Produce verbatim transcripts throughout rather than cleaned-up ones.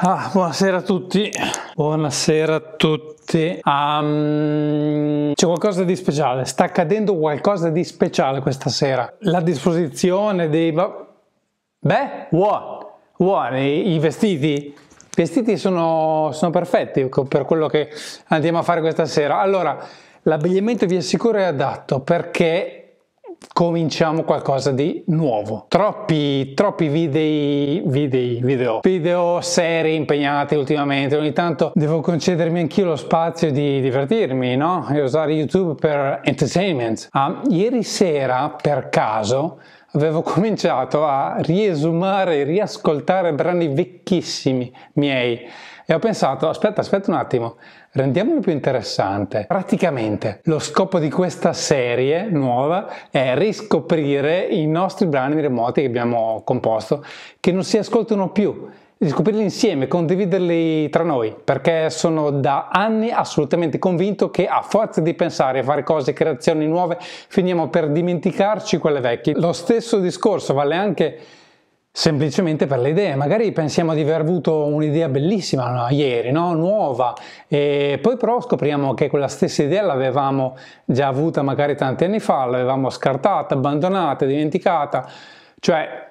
Ah, buonasera a tutti, buonasera a tutti. Um, c'è qualcosa di speciale, sta accadendo qualcosa di speciale questa sera. La disposizione dei... Beh, what? What? I, i vestiti? I vestiti sono, sono perfetti per quello che andiamo a fare questa sera. Allora, l'abbigliamento vi assicuro è adatto perché cominciamo qualcosa di nuovo. Troppi, troppi video, video, video, video seri impegnati ultimamente. Ogni tanto devo concedermi anch'io lo spazio di divertirmi, no? E usare YouTube per entertainment. Ah, ieri sera, per caso, avevo cominciato a riesumare e riascoltare brani vecchissimi miei e ho pensato, aspetta, aspetta un attimo, rendiamolo più interessante. Praticamente lo scopo di questa serie nuova è riscoprire i nostri brani remoti che abbiamo composto, che non si ascoltano più, riscoprirli insieme, condividerli tra noi, perché sono da anni assolutamente convinto che a forza di pensare a fare cose, creazioni nuove, finiamo per dimenticarci quelle vecchie. Lo stesso discorso vale anche semplicemente per le idee. Magari pensiamo di aver avuto un'idea bellissima, no? Ieri, no? Nuova, e poi però scopriamo che quella stessa idea l'avevamo già avuta magari tanti anni fa, l'avevamo scartata, abbandonata, dimenticata. Cioè,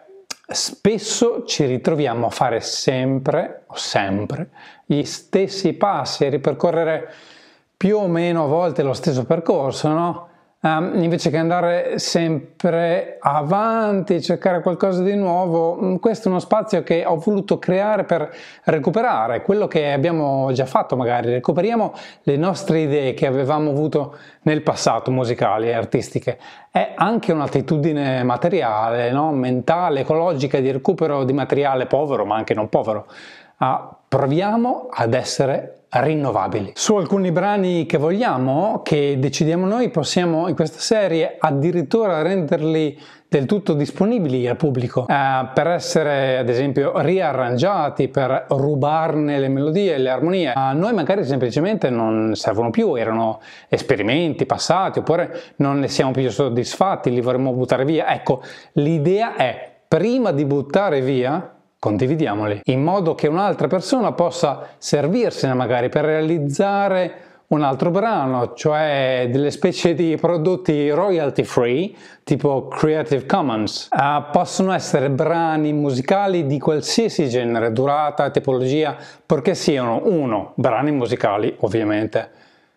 spesso ci ritroviamo a fare sempre o sempre gli stessi passi, a ripercorrere più o meno a volte lo stesso percorso, no? Um, invece che andare sempre avanti, cercare qualcosa di nuovo. Questo è uno spazio che ho voluto creare per recuperare quello che abbiamo già fatto. Magari recuperiamo le nostre idee che avevamo avuto nel passato, musicali e artistiche. È anche un'attitudine materiale, no? Mentale, ecologica, di recupero di materiale povero ma anche non povero. Uh, proviamo ad essere rinnovabili. Su alcuni brani che vogliamo, che decidiamo noi, possiamo in questa serie addirittura renderli del tutto disponibili al pubblico, eh, per essere ad esempio riarrangiati, per rubarne le melodie e le armonie. A noi magari semplicemente non servono più, erano esperimenti passati, oppure non ne siamo più soddisfatti, li vorremmo buttare via. Ecco, l'idea è, prima di buttare via, condividiamoli, in modo che un'altra persona possa servirsene magari per realizzare un altro brano, cioè delle specie di prodotti royalty free, tipo Creative Commons. Uh, possono essere brani musicali di qualsiasi genere, durata, tipologia, perché siano, uno, brani musicali ovviamente,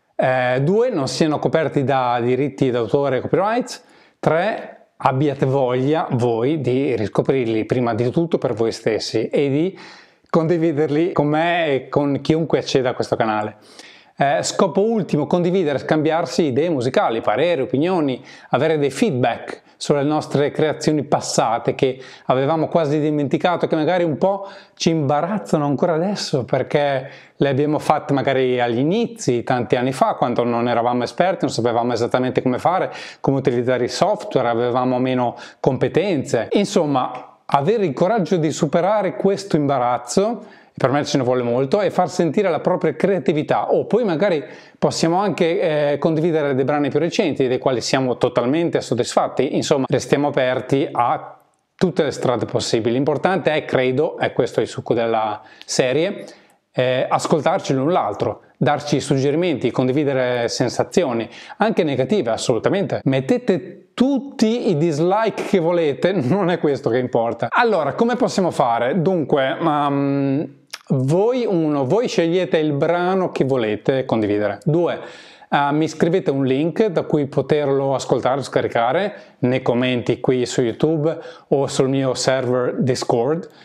eh, due, non siano coperti da diritti d'autore e copyright, tre, abbiate voglia voi di riscoprirli prima di tutto per voi stessi e di condividerli con me e con chiunque acceda a questo canale. Eh, scopo ultimo, condividere, scambiarsi idee musicali, pareri, opinioni, avere dei feedback sulle nostre creazioni passate che avevamo quasi dimenticato, che magari un po' ci imbarazzano ancora adesso perché le abbiamo fatte magari agli inizi, tanti anni fa, quando non eravamo esperti, non sapevamo esattamente come fare, come utilizzare i software, avevamo meno competenze. Insomma, avere il coraggio di superare questo imbarazzo, per me ce ne vuole molto, e far sentire la propria creatività. O poi magari possiamo anche eh, condividere dei brani più recenti dei quali siamo totalmente soddisfatti. Insomma, restiamo aperti a tutte le strade possibili. L'importante è, credo, e questo è il succo della serie, eh, ascoltarci l'un l'altro, darci suggerimenti, condividere sensazioni, anche negative, assolutamente. Mettete tutti i dislike che volete, non è questo che importa. Allora, come possiamo fare? Dunque, um, voi, uno, voi scegliete il brano che volete condividere. Due, uh, mi scrivete un link da cui poterlo ascoltare o scaricare nei commenti qui su YouTube o sul mio server Discord, uh,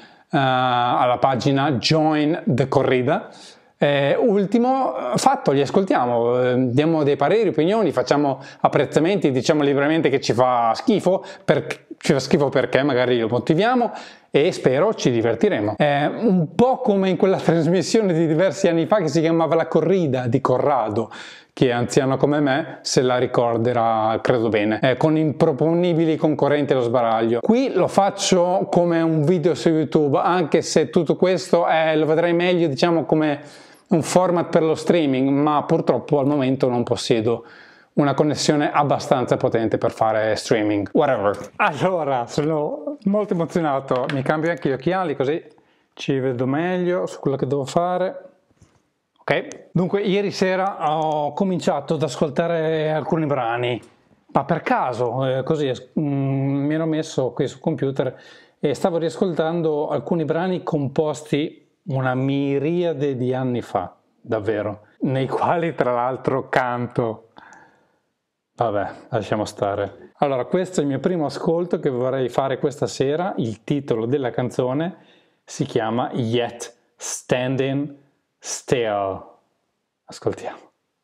alla pagina Join the Corrida. Eh, ultimo fatto, li ascoltiamo, eh, diamo dei pareri, opinioni, facciamo apprezzamenti, diciamo liberamente che ci fa schifo, per, ci fa schifo perché magari lo motiviamo e spero ci divertiremo. È un po' come in quella trasmissione di diversi anni fa che si chiamava La Corrida di Corrado, che è anziano come me se la ricorderà, credo bene, eh, con improponibili concorrenti allo sbaraglio. Qui lo faccio come un video su YouTube, anche se tutto questo è, lo vedrei meglio diciamo come un format per lo streaming, ma purtroppo al momento non possiedo una connessione abbastanza potente per fare streaming. Whatever. Allora, sono molto emozionato, mi cambio anche gli occhiali così ci vedo meglio su quello che devo fare. Ok, dunque ieri sera ho cominciato ad ascoltare alcuni brani, ma per caso, eh, così mm, mi ero messo qui sul computer e stavo riascoltando alcuni brani composti una miriade di anni fa, davvero, nei quali tra l'altro canto. Vabbè, lasciamo stare. Allora, questo è il mio primo ascolto che vorrei fare questa sera. Il titolo della canzone si chiama Yet Standing Still. Ascoltiamo.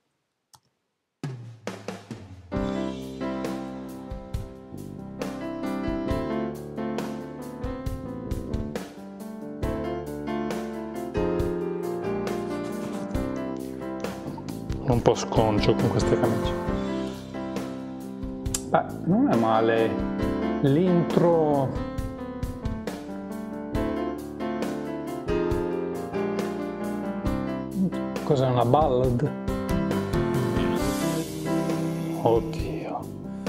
Un po' sconcio con queste camicie. Beh, non è male l'intro. Cos'è, una ballad? Oddio.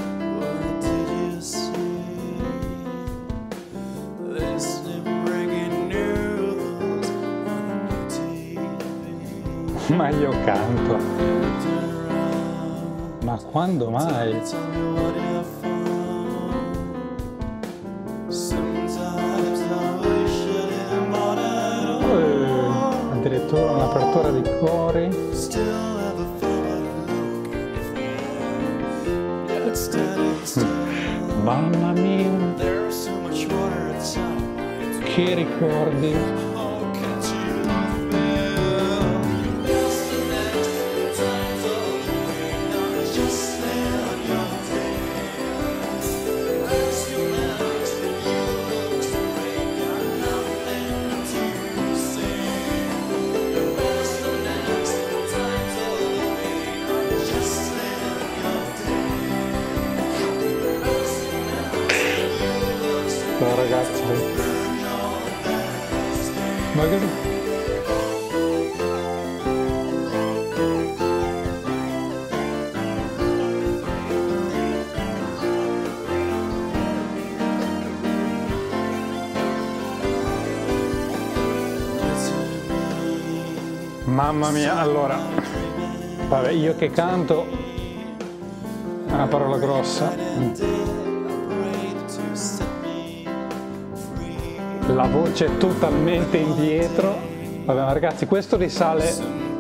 Ma io canto. Ma quando mai? Eh, addirittura un'apertura di cori. Mamma mia, che ricordi. No, ragazzi, ma che... Mamma mia, allora, vabbè, io che canto è una parola grossa. La voce è totalmente indietro. Vabbè, ma ragazzi, questo risale...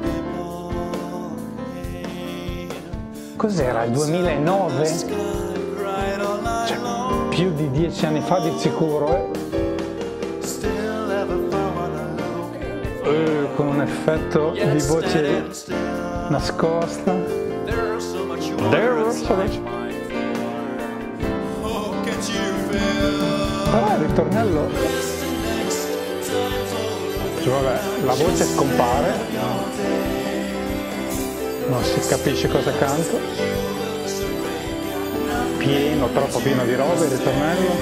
Cos'era? Il duemilanove? Cioè, più di dieci anni fa di sicuro, eh? Eh, con un effetto di voce nascosta. There so much. Ah, il ritornello. Cioè, vabbè, la voce scompare, non si capisce cosa canto, pieno, troppo pieno di robe, il ritornello.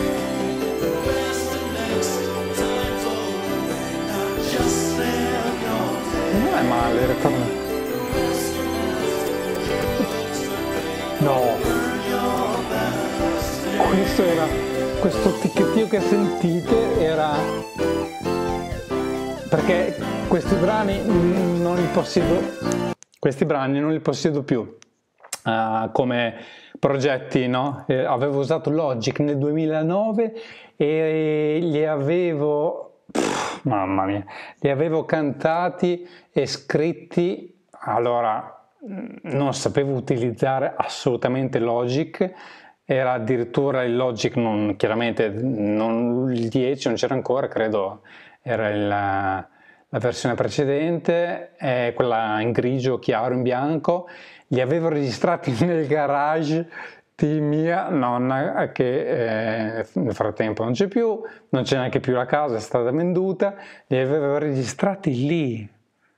Non è male il ritornello. No, questo era, questo ticchettio che sentite era... perché questi brani non li possiedo, questi brani non li possiedo più uh, come progetti, no? Eh, avevo usato Logic nel duemilanove e li avevo, pff, mamma mia, li avevo cantati e scritti, allora non sapevo utilizzare assolutamente Logic, era addirittura il Logic, non, chiaramente non, il dieci non c'era ancora, credo. Era il, la versione precedente, eh, quella in grigio chiaro, in bianco. Li avevo registrati nel garage di mia nonna che eh, nel frattempo non c'è più, non c'è neanche più la casa, è stata venduta. Li avevo registrati lì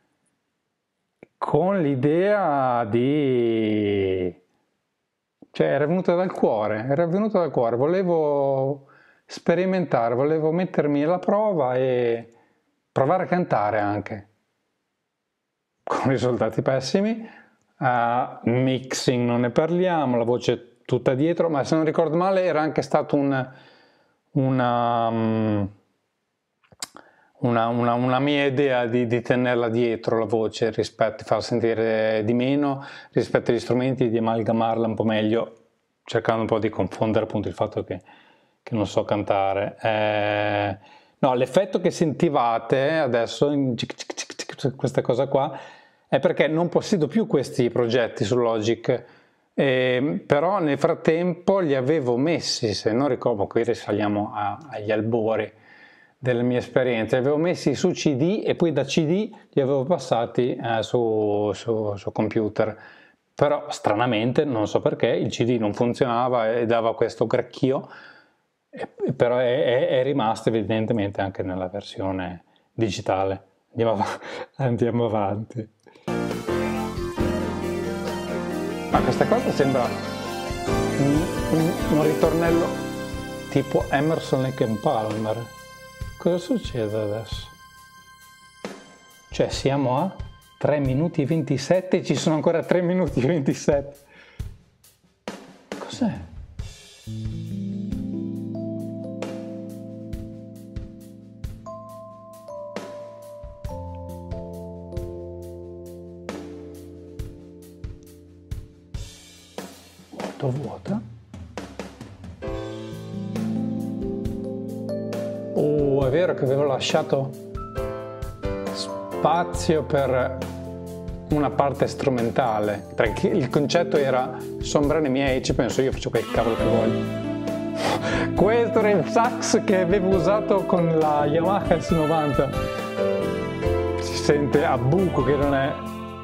con l'idea di... cioè era venuta dal cuore, era venuta dal cuore, volevo... sperimentare, volevo mettermi alla prova e provare a cantare anche, con risultati pessimi. Uh, mixing non ne parliamo, la voce tutta dietro, ma se non ricordo male era anche stato un, una, um, una, una, una mia idea di, di tenerla dietro la voce, rispetto, far sentire di meno rispetto agli strumenti, di amalgamarla un po' meglio, cercando un po' di confondere appunto il fatto che, che non so cantare. Eh, no, l'effetto che sentivate adesso, questa cosa qua, è perché non possiedo più questi progetti su Logic, eh, però nel frattempo li avevo messi, se non ricordo, qui risaliamo a, agli albori delle mie esperienze, li avevo messi su C D e poi da C D li avevo passati eh, su, su, su computer. Però stranamente, non so perché, il C D non funzionava e dava questo gracchio, e, però è, è, è rimasto evidentemente anche nella versione digitale. Andiamo, av andiamo avanti. Ma questa cosa sembra un, un, un ritornello tipo Emerson, Lake and Palmer. Cosa succede adesso? Cioè siamo a tre minuti e ventisette, ci sono ancora tre minuti e ventisette. Cos'è? Molto vuota. Oh, è vero che avevo lasciato spazio per una parte strumentale, perché il concetto era sombrare i miei, ci penso io, faccio quel cavolo che voglio. Questo era il sax che avevo usato con la Yamaha S novanta, si sente a buco che non è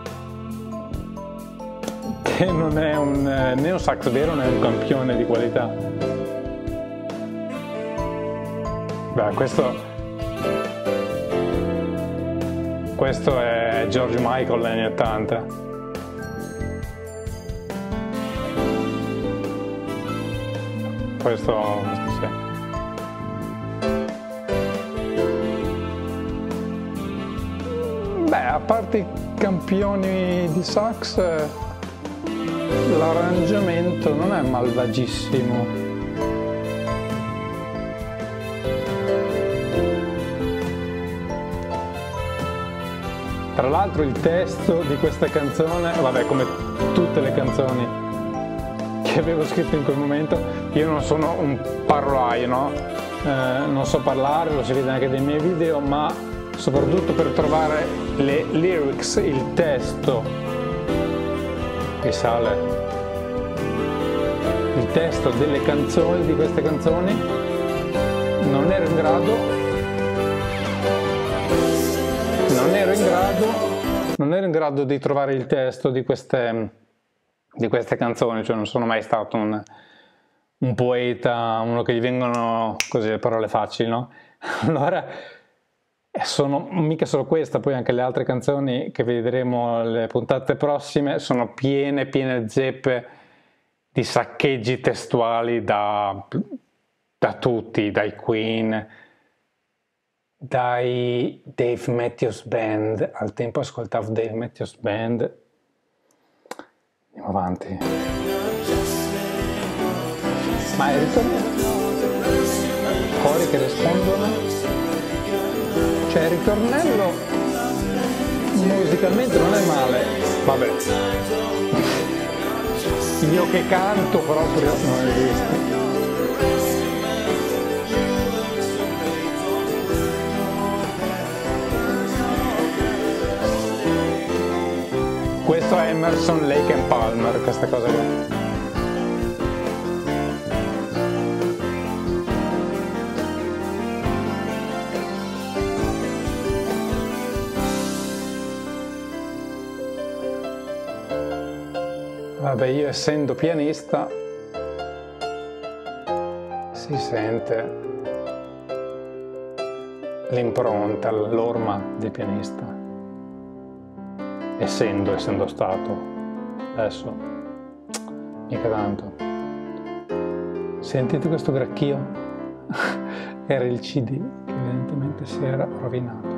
che non è un né un sax vero né un campione di qualità. Beh, questo Questo è George Michael negli anni ottanta. Questo, questo sì. Beh, a parte i campioni di sax, l'arrangiamento non è malvagissimo. Tra l'altro il testo di questa canzone, vabbè, come tutte le canzoni che avevo scritto in quel momento, io non sono un parolaio, no? Eh, non so parlare, lo si vede anche dai miei video, ma soprattutto per trovare le lyrics, il testo, risale, il testo delle canzoni, di queste canzoni, non ero in grado Non ero, in grado, non ero in grado di trovare il testo di queste, di queste canzoni, cioè non sono mai stato un, un poeta, uno che gli vengono così le parole facili, no? Allora, sono mica solo questa, poi anche le altre canzoni che vedremo le puntate prossime sono piene, piene zeppe di saccheggi testuali da, da tutti, dai Queen, dai Dave Matthews Band. Al tempo ascoltavo Dave Matthews Band. Andiamo avanti. Ma è ritornato cori che rispondono, cioè il ritornello musicalmente non è male, vabbè, io che canto proprio non esiste. Questo è Emerson, Lake and Palmer, questa cosa qua. Vabbè, io essendo pianista si sente l'impronta, l'orma di pianista. Essendo, essendo stato, adesso mica tanto. Sentite questo gracchio? Era il C D che evidentemente si era rovinato.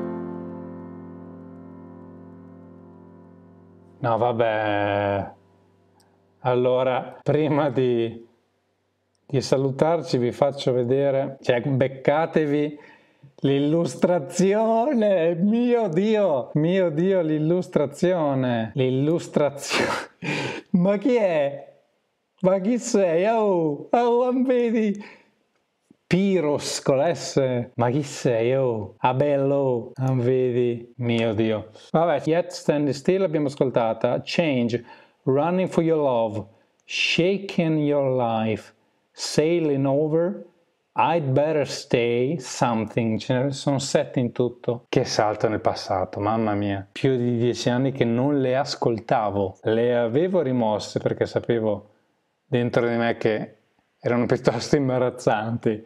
No, vabbè. Allora, prima di, di salutarci vi faccio vedere, cioè beccatevi L'illustrazione, mio Dio, mio Dio, l'illustrazione, l'illustrazione. Ma chi è? Ma chi sei? Oh, oh, vedi? Piros con l'S. Ma chi sei? Oh, Abello, non vedi? Mio Dio. Vabbè, Yet Standing Still l'abbiamo ascoltata. Change, Running for Your Love, Shaking Your Life, Sailing Over, I'd Better Stay, Something. Ce ne sono sette in tutto. Che salto nel passato, mamma mia. Più di dieci anni che non le ascoltavo. Le avevo rimosse perché sapevo dentro di me che erano piuttosto imbarazzanti.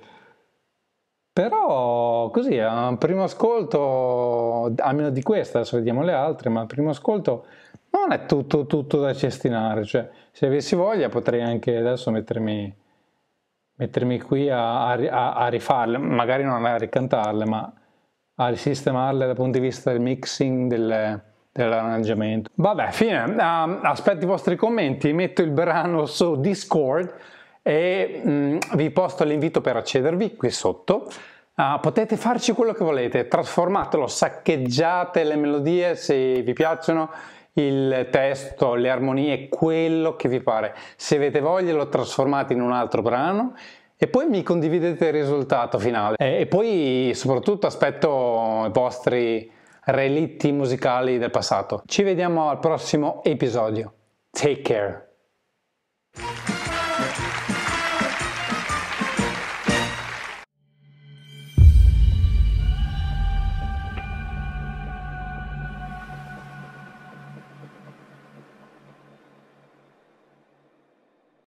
Però così, a un primo ascolto, almeno di questa, adesso vediamo le altre, ma al primo ascolto non è tutto, tutto da cestinare, cioè se avessi voglia potrei anche adesso mettermi, mettermi qui a, a, a rifarle, magari non a ricantarle, ma a risistemarle dal punto di vista del mixing, del, dell'arrangiamento. Vabbè, fine, uh, aspetto i vostri commenti, metto il brano su Discord e mh, vi posto l'invito per accedervi qui sotto. Uh, potete farci quello che volete, trasformatelo, saccheggiate le melodie se vi piacciono, il testo, le armonie, quello che vi pare. Se avete voglia lo trasformate in un altro brano e poi mi condividete il risultato finale. E, e poi soprattutto aspetto i vostri relitti musicali del passato. Ci vediamo al prossimo episodio. Take care!